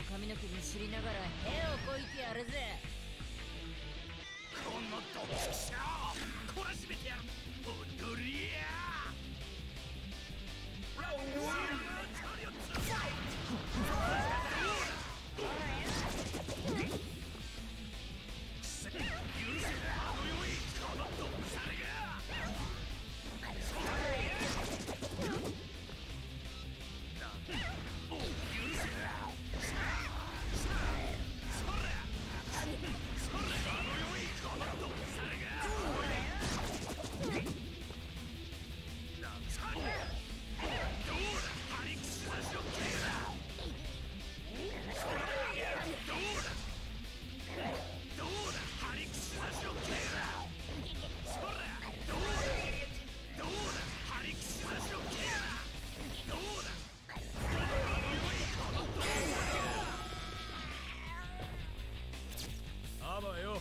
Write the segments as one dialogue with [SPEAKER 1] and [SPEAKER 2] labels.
[SPEAKER 1] 髪の毛むしりながら屁をこいてやるぜ。
[SPEAKER 2] このドンピシャ懲らしめてやる。踊りやラウンドワンチャリオッツファイト。許せあの良いこのドンサレがあばよ。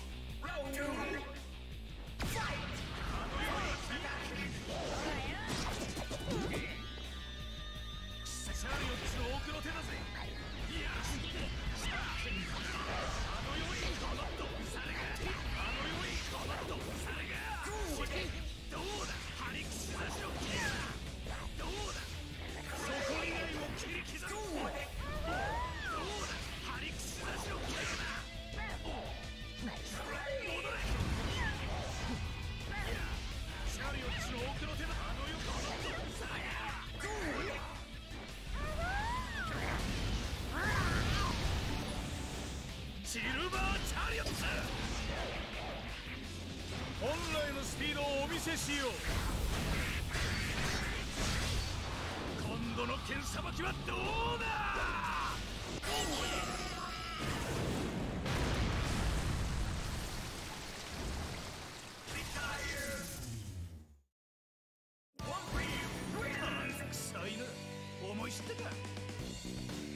[SPEAKER 2] シャリオッツの奥の手だぜ。いやあの良いこのドンサレがあの良いこのドンサレがどうだハリクス差しのケアどうだそこ以外も切り刻むどうだハリクス差しのケア戻れシャリオッツの奥の手だあの世このドンサレがシルバーチャリオッツ本来のスピードをお見せしよう。今度の剣さばきはどうだ。臭いな思い知ったか。